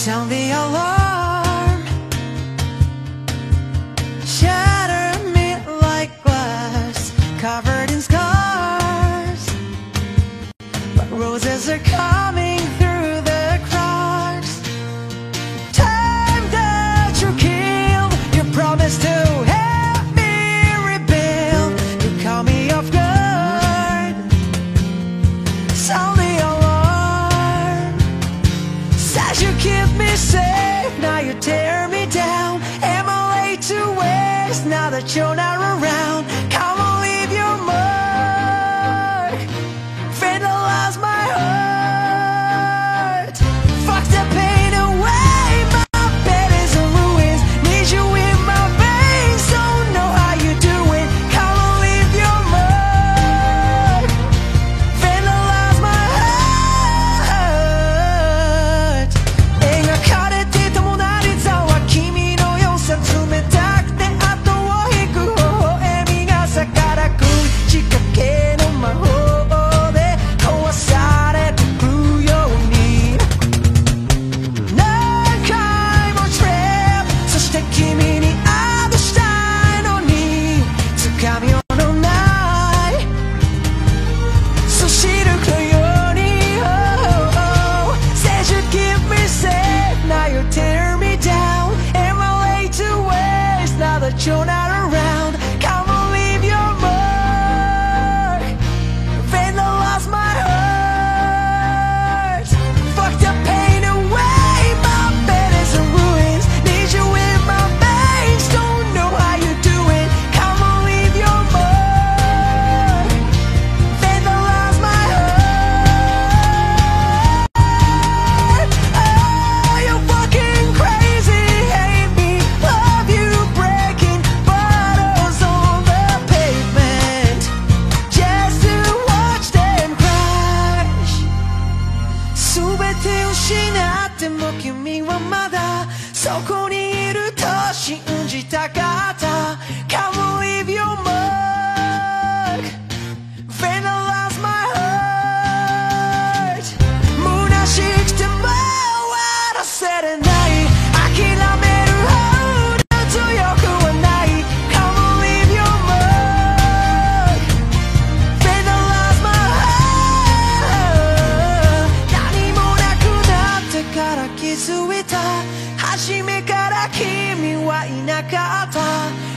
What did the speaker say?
Sound the alarm, shatter me like glass, covered in scars, but roses are coming through the cracks. Time that you killed, you promised to help me rebuild. You caught me off guard. Sound the alarm, says you keep me safe, now you tear me down. Am I late to waste now that you're not around? Come on, leave your mark, vandalize my heart. Fuck the pain away, my bed is in ruins. Need you in my veins, don't know how you do it. Come on, leave your mark, vandalize my heart. 描かれていたモナリザは君の良さ冷たくて後を引く微笑みが逆らく仕掛けの魔法で壊されてくように何回もトラップ、そして君にアドしたいのに掴みようのないそしるくのように Said you keep me safe, now you tear me down. Am I late to waste now that you're not around? Come on, leave your mark, vandalize my heart. Fuck the pain away, my bed is in ruins. Need you in my veins, don't know how you do it. Come on, leave your mark, vandalize my heart. Oh, you're fucking crazy, hate me, love you, breaking bottles on the pavement just to watch them crash. 全て失っても君はまだそこにいると信じたかった。Come on, leave your mark, vandalize my heart. 虚しくても終わらせれない、諦めるほど強くはない。Come on, leave your mark, vandalize my heart. 何もなくなってから気づいた、初めから君はいなかった。